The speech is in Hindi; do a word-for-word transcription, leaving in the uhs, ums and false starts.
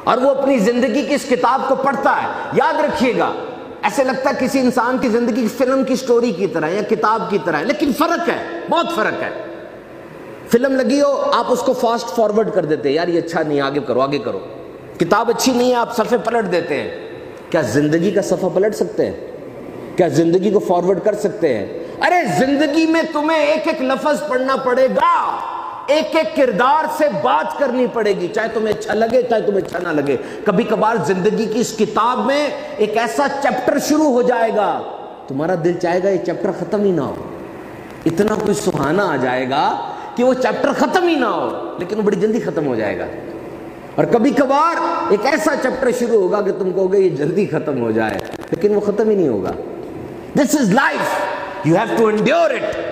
और वो अपनी जिंदगी की इस किताब को पढ़ता है। याद रखिएगा, ऐसे लगता है किसी इंसान की जिंदगी फिल्म की स्टोरी की तरह या किताब की तरह है, लेकिन फर्क है, बहुत फर्क है। फिल्म लगी हो, आप उसको फास्ट फॉरवर्ड कर देते हैं, यार ये अच्छा नहीं, आगे करो आगे करो। किताब अच्छी नहीं है, आप सफ़े पलट देते हैं। क्या जिंदगी का सफ़ा पलट सकते हैं? क्या जिंदगी को फॉरवर्ड कर सकते हैं? अरे जिंदगी में तुम्हें एक एक लफ्ज पढ़ना पड़ेगा, एक एक किरदार से बात करनी पड़ेगी, चाहे तुम्हें अच्छा लगे चाहे तुम्हें अच्छा ना लगे। कभी कभार जिंदगी की इस किताब में एक ऐसा चैप्टर शुरू हो जाएगा, तुम्हारा दिल चाहेगा ये चैप्टर खत्म ही ना हो, इतना कुछ सुहाना आ जाएगा कि वो चैप्टर खत्म ही ना हो, लेकिन वो बड़ी जल्दी खत्म हो जाएगा। और कभी कभार एक ऐसा चैप्टर शुरू होगा कि तुम कहोगे ये जल्दी खत्म हो जाए, लेकिन वो खत्म ही नहीं होगा। This is life, you have to endure it.